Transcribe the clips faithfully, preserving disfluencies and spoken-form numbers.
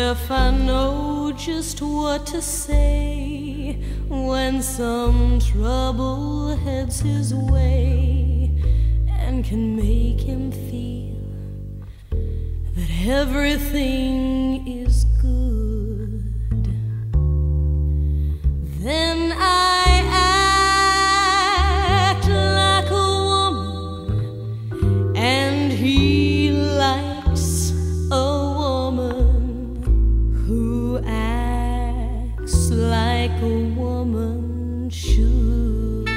if I know just what to say when some trouble heads his way, and can make him feel that everything is good, then I act like a woman, and he likes a woman who acts like a woman should.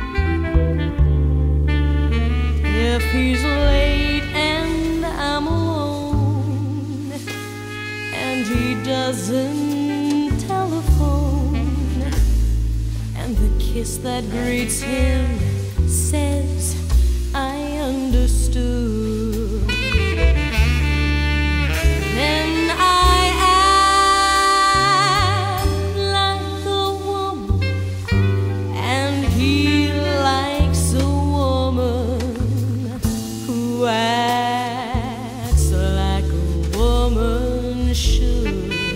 If he's late and I'm alone, and he doesn't telephone, and the kiss that greets him says, I understood, then I act like a woman, and he likes a woman who acts like a woman should.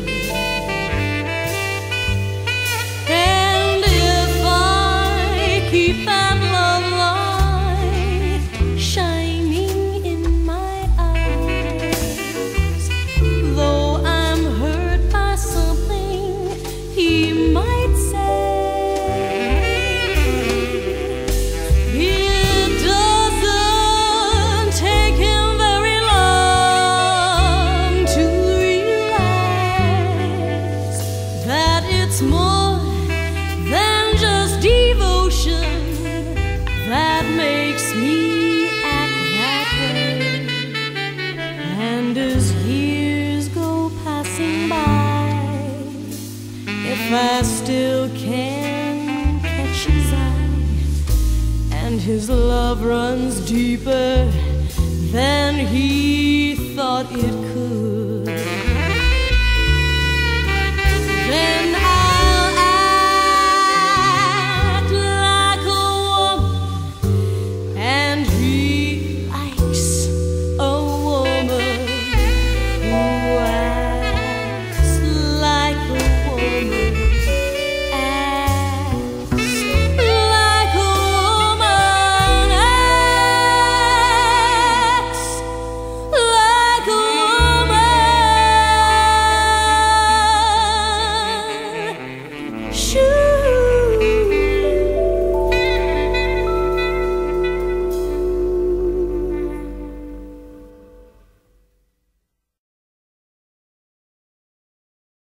Keep that love light shining in my eyes, though I'm hurt by something he might say. It doesn't take him very long to realize that it's more than just devotion that makes me act that way. And as years go passing by, if I still can catch his eye, and his love runs deeper than he thought it could,